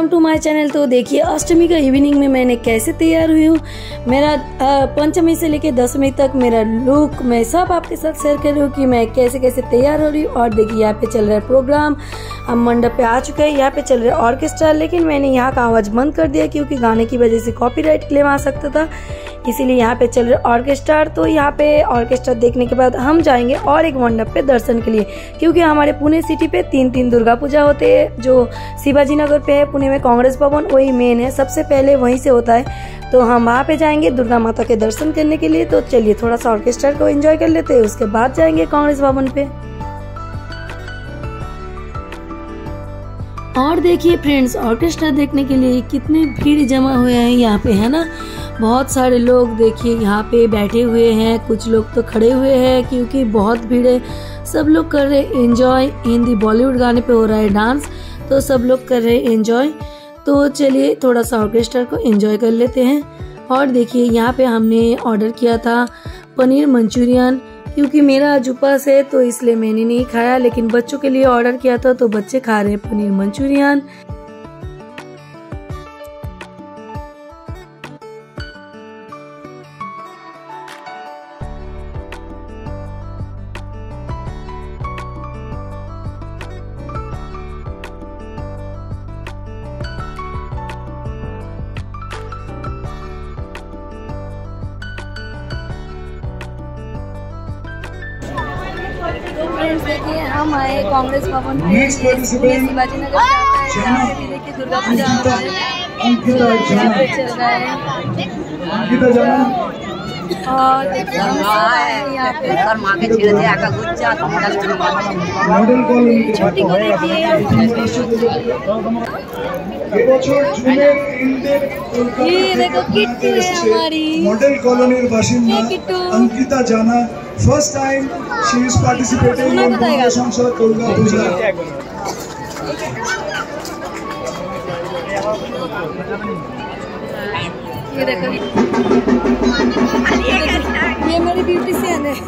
To my channel. तो देखिए अष्टमी का इवनिंग में मैंने कैसे तैयार हुई हूँ। मेरा पंचमी से लेके दशमी तक मेरा लुक मैं सब आपके साथ शेयर कर रही हूँ कि मैं कैसे कैसे तैयार हो रही हूँ। और देखिए यहाँ पे चल रहा है प्रोग्राम, हम मंडप पे आ चुके हैं। यहाँ पे चल रहा है ऑर्केस्ट्रा, लेकिन मैंने यहाँ का आवाज़ बंद कर दिया क्योंकि गाने की वजह से कॉपीराइट क्लेम आ सकता था, इसीलिए यहाँ पे चल रहा है ऑर्केस्ट्रा। तो यहाँ पे ऑर्केस्ट्रा देखने के बाद हम जाएंगे और एक मंडप पे दर्शन के लिए, क्योंकि हमारे पुणे सिटी पे तीन दुर्गा पूजा होते हैं। जो शिवाजी नगर पे है पुणे में कांग्रेस भवन, वही मेन है, सबसे पहले वहीं से होता है। तो हम वहाँ पे जाएंगे दुर्गा माता के दर्शन करने के लिए। तो चलिए थोड़ा सा ऑर्केस्ट्रा को एंजॉय कर लेते हैं, उसके बाद जाएंगे कांग्रेस भवन पे। और देखिए फ्रेंड्स, ऑर्केस्ट्रा देखने के लिए कितने भीड़ जमा हुए हैं यहाँ पे, है ना। बहुत सारे लोग देखिए यहाँ पे बैठे हुए हैं, कुछ लोग तो खड़े हुए हैं क्योंकि बहुत भीड़ है। सब लोग कर रहे एंजॉय, हिंदी बॉलीवुड गाने पे हो रहा है डांस, तो सब लोग कर रहे एंजॉय। तो चलिए थोड़ा सा ऑर्केस्ट्रा को एंजॉय कर लेते हैं। और देखिए यहाँ पे हमने ऑर्डर किया था पनीर मंचूरियन, क्योंकि मेरा आज उपवास है तो इसलिए मैंने नहीं खाया, लेकिन बच्चों के लिए ऑर्डर किया था तो बच्चे खा रहे हैं पनीर मंचूरियन। तो फ्रेंड्स देखिए हम आए कांग्रेस भवन पे, शिवाजी नगर पे देखिए दुर्गा पूजा हो रहा है, यहाँ पे चल रहा है। और देखिए हम सब आए यहाँ पे, छोटी को देखिए, ये देखो किट्टू है हमारी मॉडल कॉलोनी बासिंदा अंकिता जाना। First time she is participating in Congress Durga Puja. ये देखो ये मेरी ब्यूटिशियन है।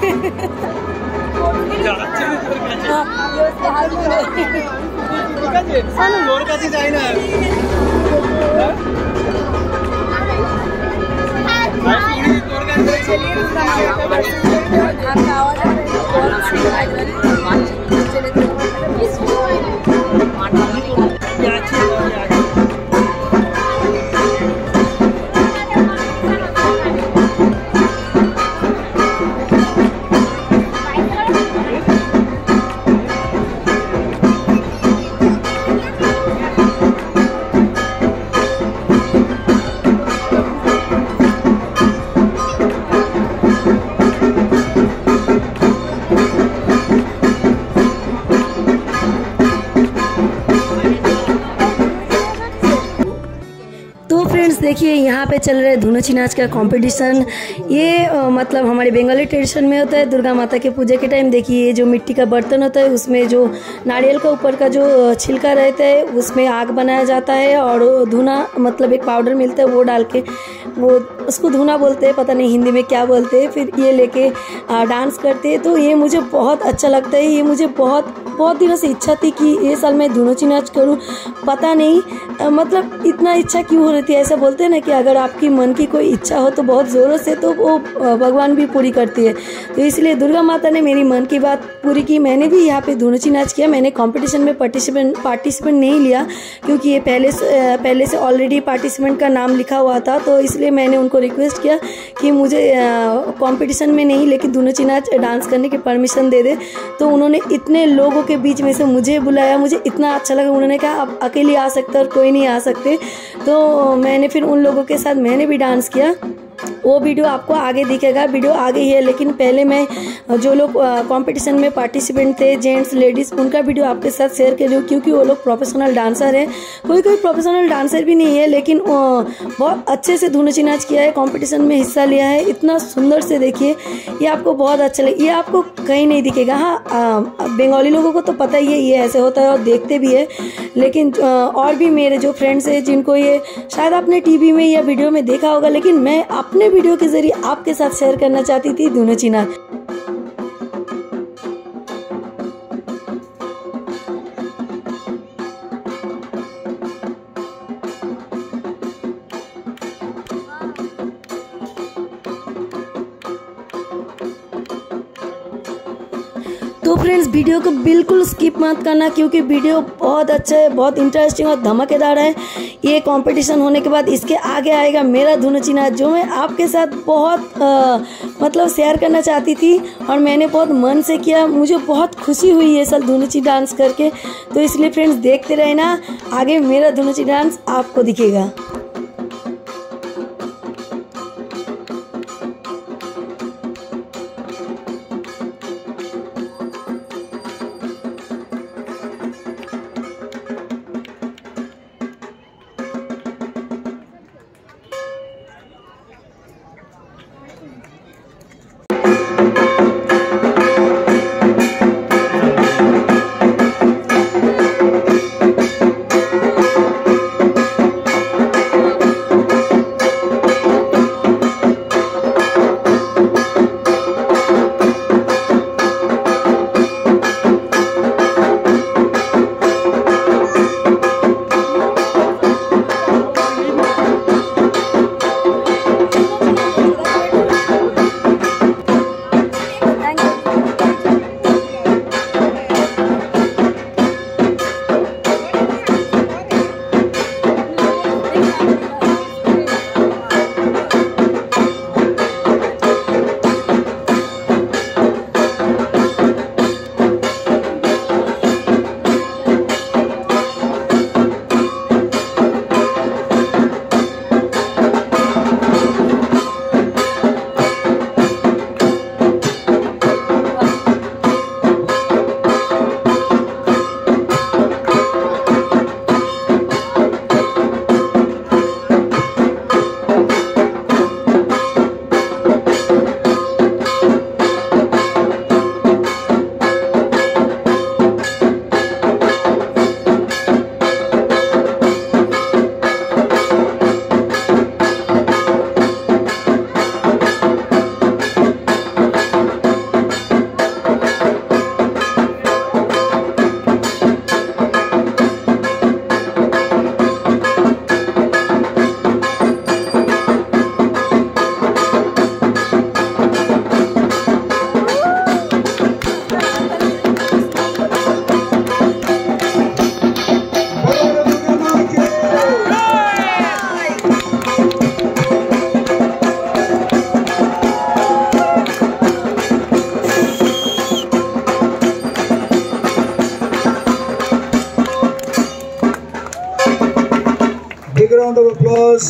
देखिए यहाँ पे चल रहा है धुनुची नाच का कंपटीशन। ये मतलब हमारे बंगाली ट्रेडिशन में होता है दुर्गा माता के पूजा के टाइम। देखिए ये जो मिट्टी का बर्तन होता है उसमें जो नारियल का ऊपर का जो छिलका रहता है उसमें आग बनाया जाता है, और धुना मतलब एक पाउडर मिलता है वो डाल के, वो उसको धुना बोलते हैं, पता नहीं हिंदी में क्या बोलते हैं। फिर ये लेके डांस करते हैं। तो ये मुझे बहुत अच्छा लगता है। ये मुझे बहुत दिनों से इच्छा थी कि ये साल मैं धुनुची नाच करूँ। पता नहीं मतलब इतना इच्छा क्यों हो रही थी। ऐसा बोलते हैं ना कि अगर आपकी मन की कोई इच्छा हो तो बहुत ज़ोरों से तो वो भगवान भी पूरी करती है। तो इसलिए दुर्गा माता ने मेरी मन की बात पूरी की। मैंने भी यहाँ पे धुनुची नाच किया। मैंने कंपटीशन में पार्टिसिपेंट नहीं लिया क्योंकि ये पहले से ऑलरेडी पार्टिसिपेंट का नाम लिखा हुआ था। तो इसलिए मैंने उनको रिक्वेस्ट किया कि मुझे कंपटीशन में नहीं लेकिन धुनुची नाच डांस करने की परमिशन दे दे। तो उन्होंने इतने लोगों के बीच में से मुझे बुलाया। मुझे इतना अच्छा लगा। उन्होंने कहा आप अकेले आ सकते और कोई नहीं आ सकते। तो मैंने फिर उन लोगों के साथ मैंने भी डांस किया। वो वीडियो आपको आगे दिखेगा, वीडियो आगे ही है। लेकिन पहले मैं जो लोग कंपटीशन में पार्टिसिपेंट थे, जेंट्स लेडीज़, उनका वीडियो आपके साथ शेयर कर रही हूँ क्योंकि वो लोग प्रोफेशनल डांसर हैं। कोई प्रोफेशनल डांसर भी नहीं है, लेकिन बहुत अच्छे से धुनुची नाच किया है, कंपटीशन में हिस्सा लिया है। इतना सुंदर से देखिए, ये आपको बहुत अच्छा लगे। ये आपको कहीं नहीं दिखेगा। हाँ, बंगाली लोगों को तो पता ही है ये ऐसे होता है और देखते भी है, लेकिन और भी मेरे जो फ्रेंड्स हैं जिनको ये शायद आपने टीवी में या वीडियो में देखा होगा, लेकिन मैं अपने वीडियो के जरिए आपके साथ शेयर करना चाहती थी धुनुची नाच। तो फ्रेंड्स वीडियो को बिल्कुल स्किप मत करना, क्योंकि वीडियो बहुत अच्छा है, बहुत इंटरेस्टिंग और धमाकेदार है। ये कंपटीशन होने के बाद इसके आगे आएगा मेरा धुनुची नाच, जो मैं आपके साथ बहुत मतलब शेयर करना चाहती थी और मैंने बहुत मन से किया। मुझे बहुत खुशी हुई ये साल धुनुची डांस करके। तो इसलिए फ्रेंड्स देखते रहना, आगे मेरा धुनुची डांस आपको दिखेगा। Round of applause.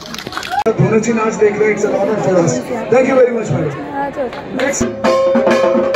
धुनुची नाच देख रहे हैं, it's an honor for us. Thank you very much, madam. Next.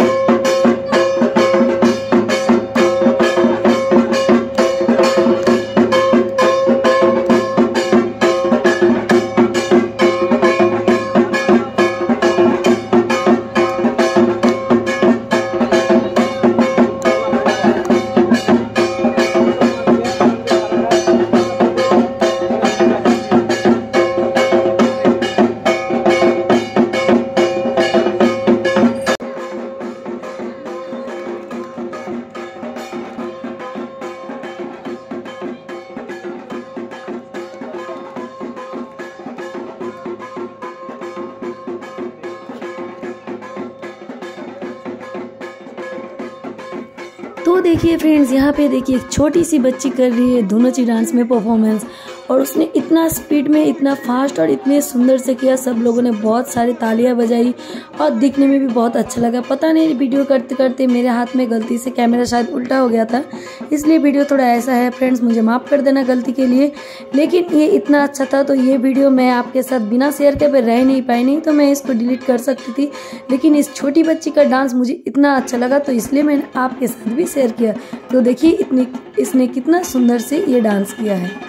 तो देखिए फ्रेंड्स, यहाँ पे देखिए एक छोटी सी बच्ची कर रही है धुनुची डांस में परफॉर्मेंस, और उसने इतना स्पीड में, इतना फास्ट और इतने सुंदर से किया। सब लोगों ने बहुत सारी तालियां बजाई और दिखने में भी बहुत अच्छा लगा। पता नहीं वीडियो करते करते मेरे हाथ में गलती से कैमरा शायद उल्टा हो गया था, इसलिए वीडियो थोड़ा ऐसा है। फ्रेंड्स मुझे माफ़ कर देना गलती के लिए, लेकिन ये इतना अच्छा था तो ये वीडियो मैं आपके साथ बिना शेयर के रह नहीं पाई, नहीं तो मैं इसको डिलीट कर सकती थी। लेकिन इस छोटी बच्ची का डांस मुझे इतना अच्छा लगा तो इसलिए मैंने आपके साथ भी शेयर किया। तो देखिए इसने कितना सुंदर से ये डांस किया है।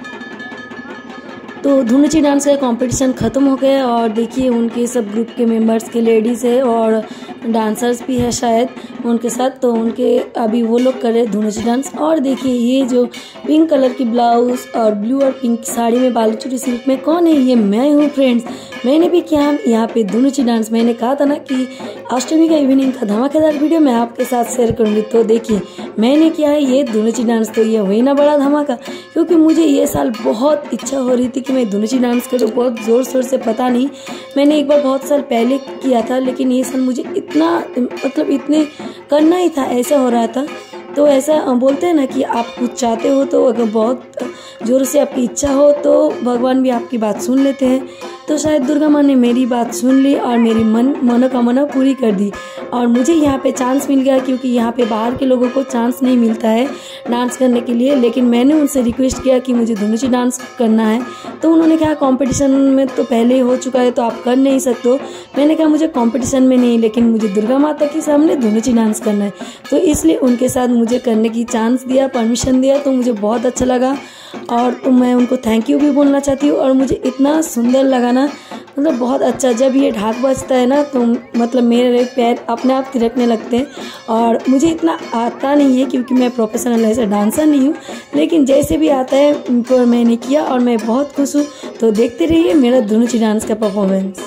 तो धुनुची डांस का कंपटीशन ख़त्म हो गया और देखिए उनके सब ग्रुप के मेंबर्स के लेडीज़ है और डांसर्स भी है शायद उनके साथ, तो उनके अभी वो लोग कर रहे धुनुची डांस। और देखिए ये जो पिंक कलर की ब्लाउज और ब्लू और पिंक साड़ी में बालूचुरी सिल्क में कौन है, ये मैं हूँ फ्रेंड्स। मैंने भी किया यहाँ पे धुनुची डांस। मैंने कहा था ना कि अष्टमी का इवनिंग का धमाकेदार वीडियो मैं आपके साथ शेयर करूँगी। तो देखिए मैंने किया है ये धुनुची डांस। तो ये हुई ना बड़ा धमाका, क्योंकि मुझे ये साल बहुत इच्छा हो रही थी कि मैं धुनुची डांस करूँ बहुत ज़ोर शोर से। पता नहीं, मैंने एक बार बहुत साल पहले किया था, लेकिन ये साल मुझे इतना मतलब इतने करना ही था, ऐसा हो रहा था। तो ऐसा बोलते हैं ना कि आप कुछ चाहते हो तो अगर बहुत ज़ोर से आपकी इच्छा हो तो भगवान भी आपकी बात सुन लेते हैं। तो शायद दुर्गा माँ ने मेरी बात सुन ली और मेरी मनोकामना पूरी कर दी, और मुझे यहाँ पे चांस मिल गया, क्योंकि यहाँ पे बाहर के लोगों को चांस नहीं मिलता है डांस करने के लिए। लेकिन मैंने उनसे रिक्वेस्ट किया कि मुझे धुनुची डांस करना है, तो उन्होंने कहा कंपटीशन में तो पहले ही हो चुका है तो आप कर नहीं सकते हो। मैंने कहा मुझे कंपटीशन में नहीं, लेकिन मुझे दुर्गा माता के सामने धुनुची डांस करना है, तो इसलिए उनके साथ मुझे करने की चांस दिया, परमिशन दिया। तो मुझे बहुत अच्छा लगा, और तो मैं उनको थैंक यू भी बोलना चाहती हूँ। और मुझे इतना सुंदर लगा ना, मतलब बहुत अच्छा। जब ये ढाक बजता है ना तो मतलब मेरे पैर अपने आप थिरकने लगते हैं। और मुझे इतना आता नहीं है, क्योंकि मैं प्रोफेशनल ऐसा डांसर नहीं हूँ, लेकिन जैसे भी आता है उनको मैंने किया और मैं बहुत खुश हूँ। तो देखते रहिए मेरा धुनुची डांस का परफॉर्मेंस।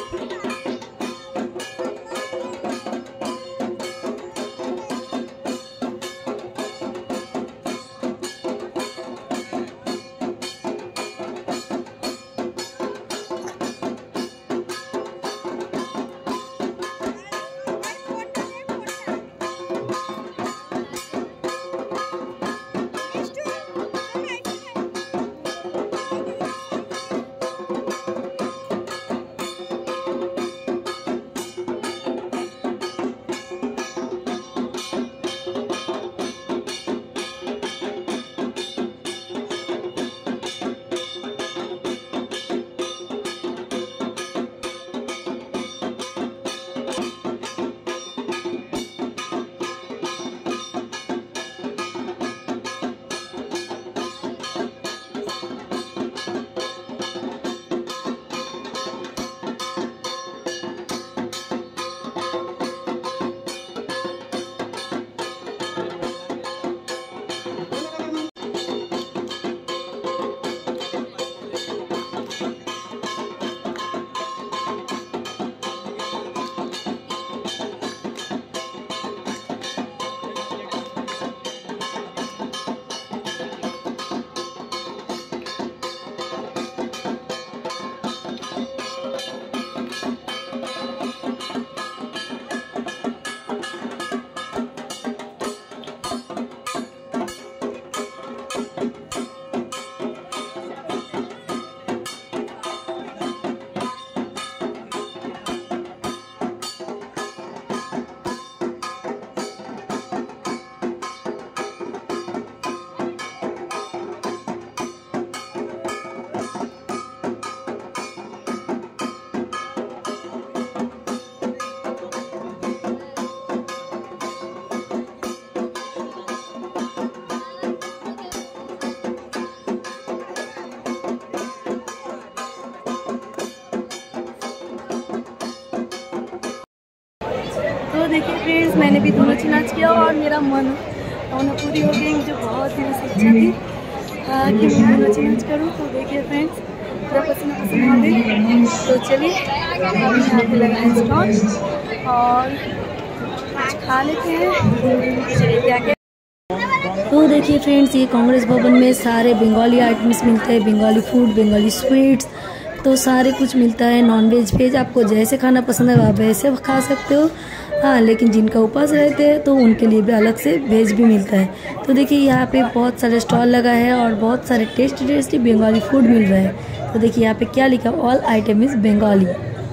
तो देखिए फ्रेंड्स, मैंने भी धुनुची नाच किया और मेरा मनोकामना पूरी हो गई। मुझे बहुत दिन से इच्छा थी कि मैं धुनुची नाच करूँ। तो देखिए फ्रेंड्स, पूरा पसीना पसीना हो गई। तो चलिए हम यहाँ पे लगाए स्टॉल और कुछ खा लेते हैं। चलिए क्या क्या। तो देखिए फ्रेंड्स, ये कांग्रेस भवन में सारे बंगाली आइटम्स मिलते हैं, बंगाली फूड, बंगाली स्वीट्स, तो सारे कुछ मिलता है। नॉन वेज वेज आपको जैसे खाना पसंद है आप वैसे खा सकते हो। हाँ, लेकिन जिनका उपवास रहते हैं तो उनके लिए भी अलग से वेज भी मिलता है। तो देखिए यहाँ पे बहुत सारे स्टॉल लगा है और बहुत सारे टेस्टी बंगाली फूड मिल रहा है। तो देखिए यहाँ पे क्या लिखा, ऑल आइटम इज़ बंगाली।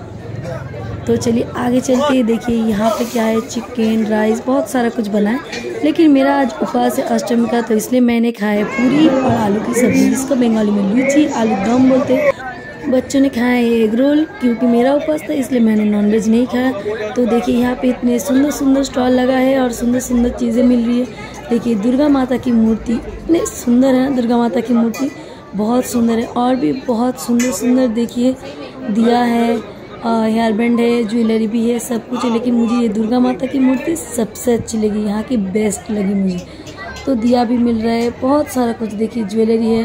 तो चलिए आगे चलते हैं। देखिए यहाँ पे क्या है, चिकन, राइस, बहुत सारा कुछ बना है। लेकिन मेरा आज उपवास है अष्टमी का, तो इसलिए मैंने खाया पूरी और आलू की सब्ज़ी, जिसको बंगाली में लूची आलू दम बोलते हैं। बच्चों ने खाया है एग रोल, क्योंकि मेरा उपवास था इसलिए मैंने नॉनवेज नहीं खाया। तो देखिए यहाँ पे इतने सुंदर सुंदर स्टॉल लगा है और सुंदर सुंदर चीज़ें मिल रही है। देखिए दुर्गा माता की मूर्ति इतने सुंदर है, दुर्गा माता की मूर्ति बहुत सुंदर है। और भी बहुत सुंदर सुंदर देखिए दिया है, हेयर बैंड है, ज्वेलरी भी है, सब कुछ है। लेकिन मुझे ये दुर्गा माता की मूर्ति सबसे अच्छी लगी, यहाँ की बेस्ट लगी मुझे। तो दिया भी मिल रहा है, बहुत सारा कुछ देखिए, ज्वेलरी है।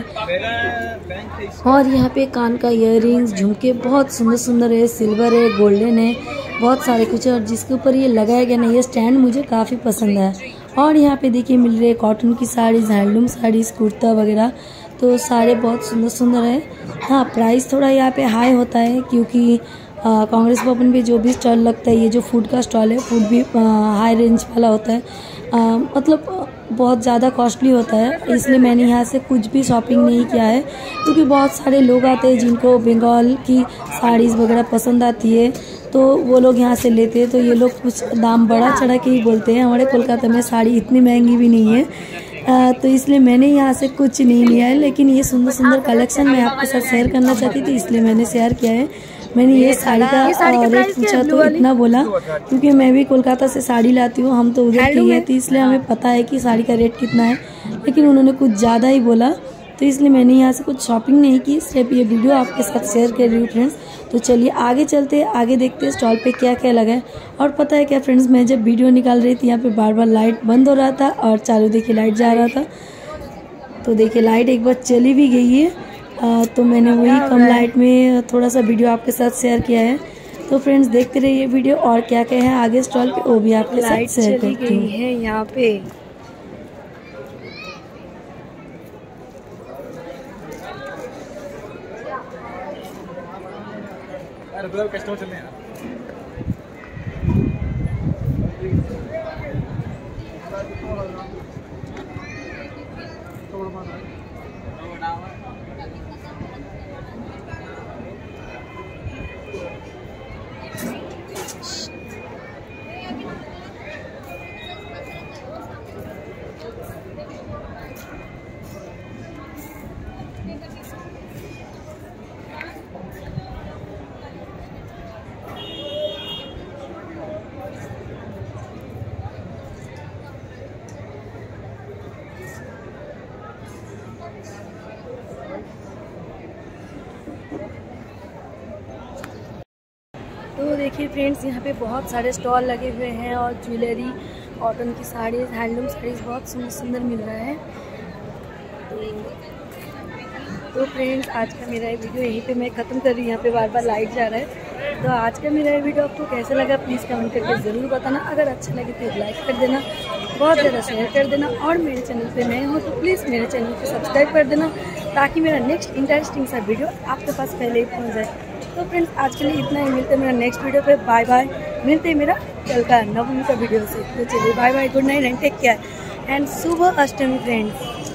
और यहाँ पे कान का इयररिंग्स, झुमके बहुत सुंदर सुंदर है, सिल्वर है, गोल्डन है, बहुत सारे कुछ है। और जिसके ऊपर ये लगाया गया ना, ये स्टैंड मुझे काफ़ी पसंद आया। और यहाँ पे देखिए मिल रहे कॉटन की साड़ीज़, हैंडलूम साड़ीज़, कुर्ता वगैरह, तो सारे बहुत सुंदर सुंदर है। हाँ, प्राइस थोड़ा यहाँ पे हाई होता है क्योंकि कांग्रेस भवन पे जो भी स्टॉल लगता है, ये जो फूड का स्टॉल है, फूड भी हाई रेंज वाला होता है, मतलब बहुत ज़्यादा कॉस्टली होता है। इसलिए मैंने यहाँ से कुछ भी शॉपिंग नहीं किया है क्योंकि बहुत सारे लोग आते हैं जिनको बंगाल की साड़ीज़ वगैरह पसंद आती है, तो वो लोग यहाँ से लेते हैं। तो ये लोग कुछ दाम बढ़ा चढ़ा के ही बोलते हैं। हमारे कोलकाता में साड़ी इतनी महंगी भी नहीं है, तो इसलिए मैंने यहाँ से कुछ नहीं लिया है। लेकिन ये सुंदर सुंदर कलेक्शन मैं आपके साथ शेयर करना चाहती थी, इसलिए मैंने शेयर किया है। मैंने ये साड़ी का रेट पूछा तो इतना बोला क्योंकि मैं भी कोलकाता से साड़ी लाती हूँ, हम तो उधर की है, तो इसलिए हमें पता है कि साड़ी का रेट कितना है। लेकिन उन्होंने कुछ ज़्यादा ही बोला, तो इसलिए मैंने यहाँ से कुछ शॉपिंग नहीं की, सिर्फ ये वीडियो आपके साथ शेयर कर रही हूँ फ्रेंड्स। तो चलिए आगे चलते हैं, आगे देखते हैं स्टॉल पे क्या क्या लगा है। और पता है क्या फ्रेंड्स, मैं जब वीडियो निकाल रही थी यहाँ पे बार बार लाइट बंद हो रहा था और चालू देखिए लाइट जा रहा था। तो देखिए लाइट एक बार चली भी गई है, तो मैंने वही कम लाइट में थोड़ा सा वीडियो आपके साथ शेयर किया है। तो फ्रेंड्स देखते रहिए वीडियो, और क्या क्या है आगे स्टॉल पे वो भी आपके साथ शेयर करती हूँ। है यहाँ पे कस्टमर चलने हैं। तो देखिए फ्रेंड्स, यहाँ पे बहुत सारे स्टॉल लगे हुए हैं और ज्वेलरी, कॉटन की साड़ीज़, हैंडलूम साड़ीज़ बहुत सुंदर सुंदर मिल रहा है। तो फ्रेंड्स आज का मेरा ये वीडियो यहीं पे मैं ख़त्म कर रही हूँ। यहाँ पे बार बार लाइट जा रहा है। तो आज का मेरा ये वीडियो आपको कैसा लगा प्लीज़ कमेंट करके ज़रूर बताना। अगर अच्छा लगे तो एक लाइक कर देना, बहुत ज़्यादा शेयर कर देना, और मेरे चैनल पे नए हो तो प्लीज़ मेरे चैनल को सब्सक्राइब कर देना ताकि मेरा नेक्स्ट इंटरेस्टिंग सा वीडियो आपके पास पहले ही पहुँच जाए। तो फ्रेंड्स आज के लिए इतना ही, मिलते हैं मेरा नेक्स्ट वीडियो पे। बाय बाय, मिलते हैं मेरा कल का नवमी का वीडियो से। तो चलिए bye bye, good night and take care and शुभ अष्टमी फ्रेंड्स।